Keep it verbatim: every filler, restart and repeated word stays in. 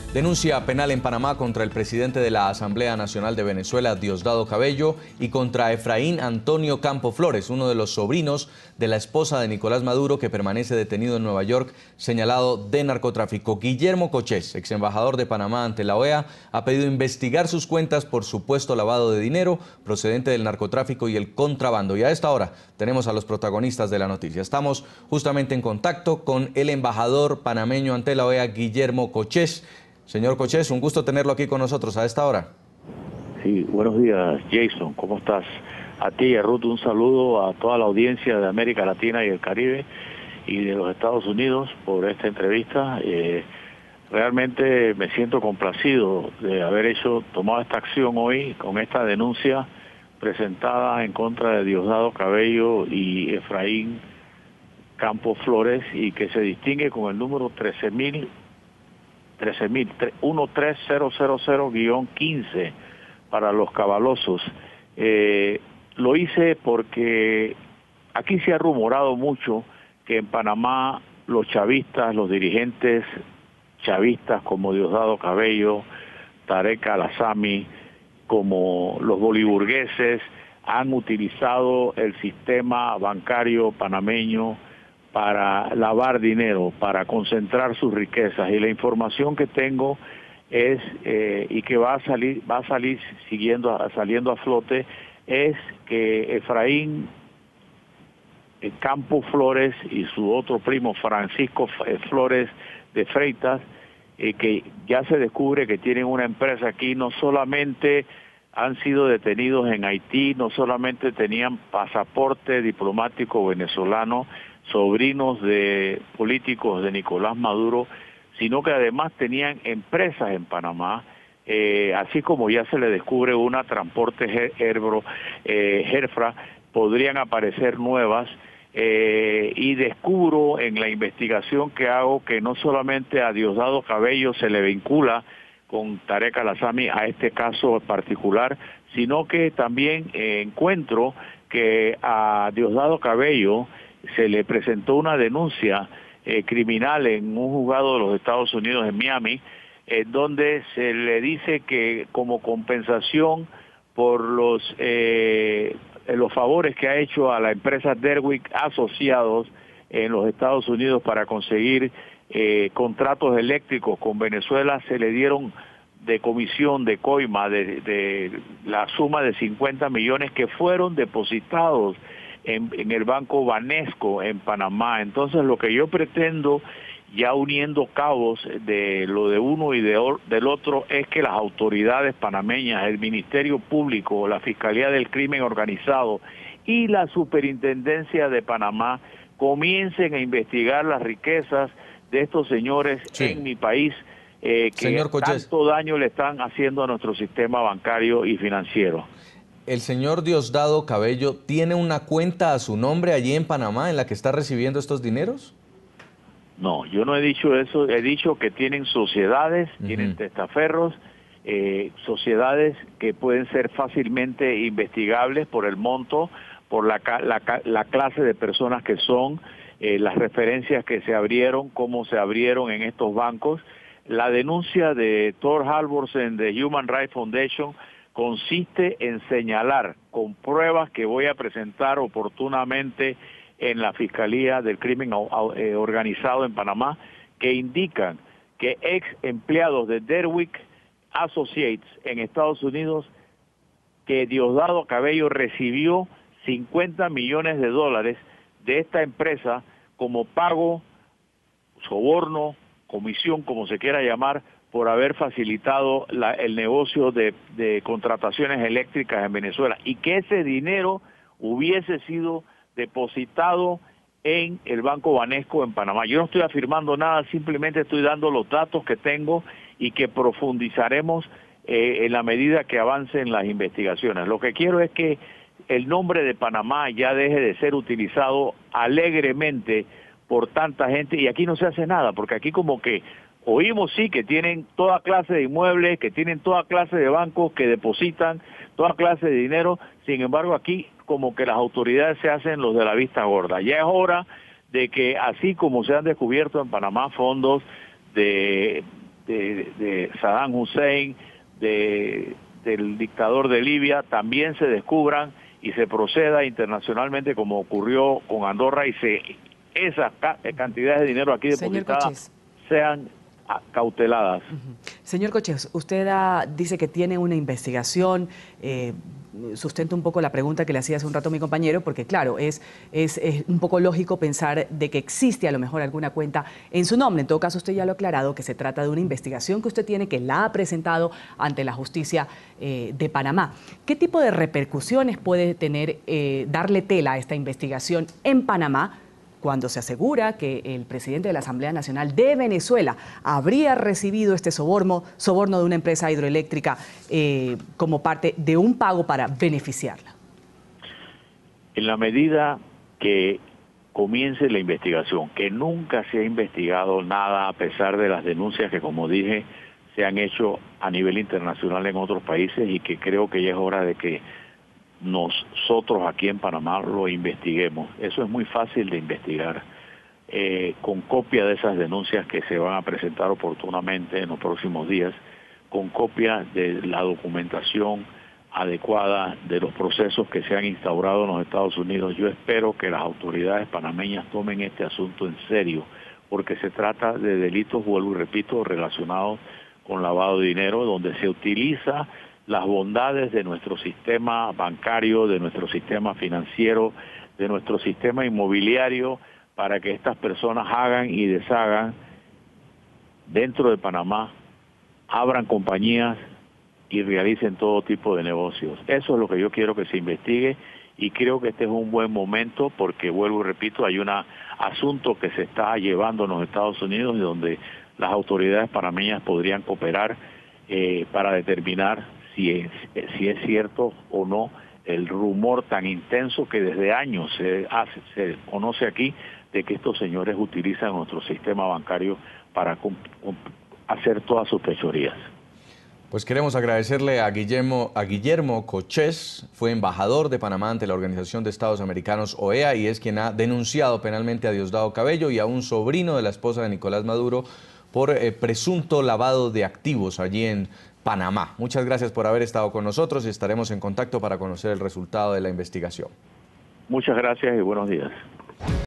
Denuncia penal en Panamá contra el presidente de la Asamblea Nacional de Venezuela, Diosdado Cabello, y contra Efraín Antonio Campo Flores, uno de los sobrinos de la esposa de Nicolás Maduro, que permanece detenido en Nueva York, señalado de narcotráfico. Guillermo Cochés, ex embajador de Panamá ante la O E A, ha pedido investigar sus cuentas por supuesto lavado de dinero procedente del narcotráfico y el contrabando. Y a esta hora tenemos a los protagonistas de la noticia. Estamos justamente en contacto con el embajador panameño ante la O E A, Guillermo Cochés. Señor Cochés, un gusto tenerlo aquí con nosotros a esta hora. Sí, buenos días, Jason, ¿cómo estás? A ti y a Ruth un saludo a toda la audiencia de América Latina y el Caribe y de los Estados Unidos por esta entrevista. Eh, realmente me siento complacido de haber hecho, tomado esta acción hoy con esta denuncia presentada en contra de Diosdado Cabello y Efraín Campo Flores, y que se distingue con el número trece mil trece mil trece mil quince para los cabalosos. Eh, lo hice porque aquí se ha rumorado mucho que en Panamá los chavistas, los dirigentes chavistas como Diosdado Cabello, Tarek Al-Assami, como los boliburgueses, han utilizado el sistema bancario panameño para lavar dinero, para concentrar sus riquezas. Y la información que tengo es, eh, y que va a salir, va a salir siguiendo, saliendo a flote, es que Efraín Campo Flores y su otro primo Francisco Flores de Freitas, eh, que ya se descubre que tienen una empresa aquí, no solamente han sido detenidos en Haití, no solamente tenían pasaporte diplomático venezolano, sobrinos de políticos de Nicolás Maduro, sino que además tenían empresas en Panamá, eh, así como ya se le descubre una Transporte Herbro, eh, Herfra, podrían aparecer nuevas, eh, y descubro en la investigación que hago que no solamente a Diosdado Cabello se le vincula con Tarek Al-Assami a este caso particular, sino que también eh, encuentro que a Diosdado Cabello se le presentó una denuncia eh, criminal en un juzgado de los Estados Unidos en Miami, eh, donde se le dice que como compensación por los eh, los favores que ha hecho a la empresa Derwick Asociados en los Estados Unidos para conseguir eh, contratos eléctricos con Venezuela, se le dieron de comisión, de coima, de, de la suma de cincuenta millones que fueron depositados En, en el Banco Banesco en Panamá. Entonces lo que yo pretendo, ya uniendo cabos de lo de uno y de, del otro, es que las autoridades panameñas, el Ministerio Público, la Fiscalía del Crimen Organizado y la Superintendencia de Panamá comiencen a investigar las riquezas de estos señores sí. en mi país, eh, que Señor Cochés, tanto daño le están haciendo a nuestro sistema bancario y financiero. ¿El señor Diosdado Cabello tiene una cuenta a su nombre allí en Panamá en la que está recibiendo estos dineros? No, yo no he dicho eso, he dicho que tienen sociedades, uh-huh. tienen testaferros, eh, sociedades que pueden ser fácilmente investigables por el monto, por la, la, la clase de personas que son, eh, las referencias que se abrieron, cómo se abrieron en estos bancos. La denuncia de Thor Halvorsen de Human Rights Foundation consiste en señalar con pruebas que voy a presentar oportunamente en la Fiscalía del Crimen Organizado en Panamá, que indican que ex empleados de Derwick Associates en Estados Unidos, que Diosdado Cabello recibió cincuenta millones de dólares de esta empresa como pago, soborno, comisión, como se quiera llamar, por haber facilitado la, el negocio de, de contrataciones eléctricas en Venezuela, y que ese dinero hubiese sido depositado en el Banco Banesco en Panamá. Yo no estoy afirmando nada, simplemente estoy dando los datos que tengo y que profundizaremos eh, en la medida que avancen las investigaciones. Lo que quiero es que el nombre de Panamá ya deje de ser utilizado alegremente por tanta gente, y aquí no se hace nada, porque aquí como que oímos sí que tienen toda clase de inmuebles, que tienen toda clase de bancos que depositan toda clase de dinero, sin embargo aquí como que las autoridades se hacen los de la vista gorda. Ya es hora de que, así como se han descubierto en Panamá fondos de de, de Saddam Hussein, de, del dictador de Libia, también se descubran y se proceda internacionalmente como ocurrió con Andorra y se esas ca cantidades de dinero aquí depositadas sean cauteladas. Uh-huh. Señor Coches, usted ha, dice que tiene una investigación, eh, sustenta un poco la pregunta que le hacía hace un rato a mi compañero, porque claro, es, es, es un poco lógico pensar de que existe a lo mejor alguna cuenta en su nombre. En todo caso, usted ya lo ha aclarado, que se trata de una investigación que usted tiene, que la ha presentado ante la justicia eh, de Panamá. ¿Qué tipo de repercusiones puede tener, eh, darle tela a esta investigación en Panamá, cuando se asegura que el presidente de la Asamblea Nacional de Venezuela habría recibido este soborno, soborno de una empresa hidroeléctrica eh, como parte de un pago para beneficiarla? En la medida que comience la investigación, que nunca se ha investigado nada a pesar de las denuncias que, como dije, se han hecho a nivel internacional en otros países y que creo que ya es hora de que nosotros aquí en Panamá lo investiguemos. Eso es muy fácil de investigar, eh, con copia de esas denuncias que se van a presentar oportunamente en los próximos días, con copia de la documentación adecuada de los procesos que se han instaurado en los Estados Unidos. Yo espero que las autoridades panameñas tomen este asunto en serio, porque se trata de delitos, vuelvo y repito, relacionados con lavado de dinero, donde se utiliza las bondades de nuestro sistema bancario, de nuestro sistema financiero, de nuestro sistema inmobiliario, para que estas personas hagan y deshagan dentro de Panamá, abran compañías y realicen todo tipo de negocios. Eso es lo que yo quiero que se investigue y creo que este es un buen momento porque, vuelvo y repito, hay un asunto que se está llevando en los Estados Unidos y donde las autoridades panameñas podrían cooperar eh, para determinar si es, si es cierto o no el rumor tan intenso que desde años se hace, se conoce aquí de que estos señores utilizan nuestro sistema bancario para hacer todas sus fechorías. Pues queremos agradecerle a Guillermo, a Guillermo Cochés, fue embajador de Panamá ante la Organización de Estados Americanos, O E A, y es quien ha denunciado penalmente a Diosdado Cabello y a un sobrino de la esposa de Nicolás Maduro por eh, presunto lavado de activos allí en Panamá. Muchas gracias por haber estado con nosotros y estaremos en contacto para conocer el resultado de la investigación. Muchas gracias y buenos días.